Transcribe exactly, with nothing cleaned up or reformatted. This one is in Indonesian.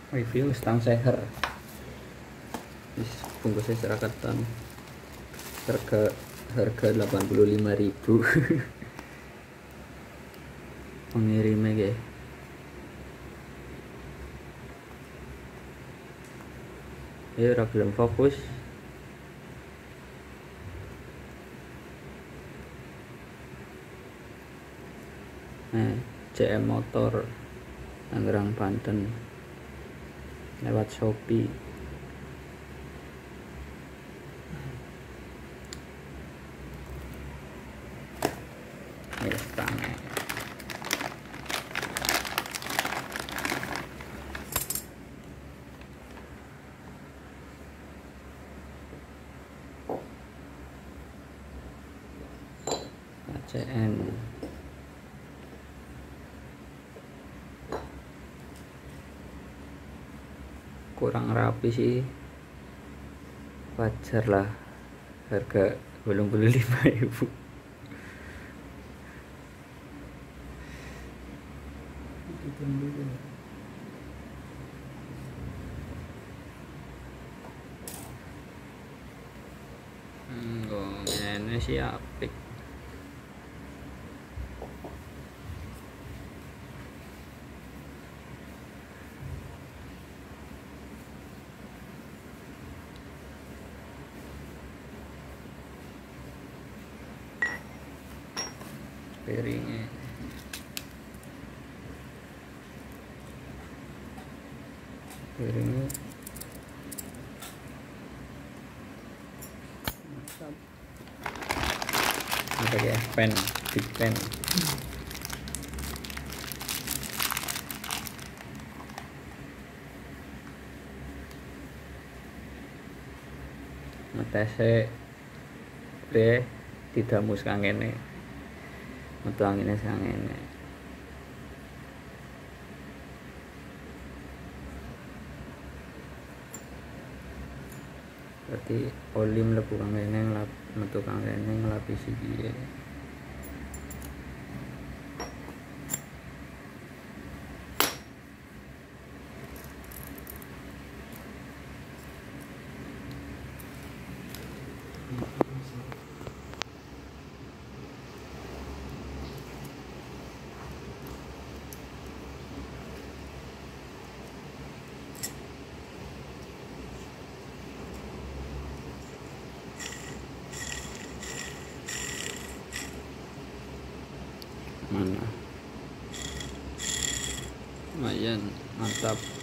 Review stang seher. Wis bungkusnya serakatan. Harga harga delapan puluh lima ribu. Pengirimnya guys. Ya ora gelem fokus. Nah, C M Motor Tangerang Banten lewat Shopee. Ya stangnya. A C N kurang rapi sih, wajar lah harga belum puluh lima ribu. Hmm, ini sih apik. Piringnya piringnya mantap. Ini pakai pen, big pen. Ngetesnya pre didamus kangene, metu angine sangene. Berarti oli mlebu kangene nglap metu kangene nglapisi piye. Mana lumayan mantap.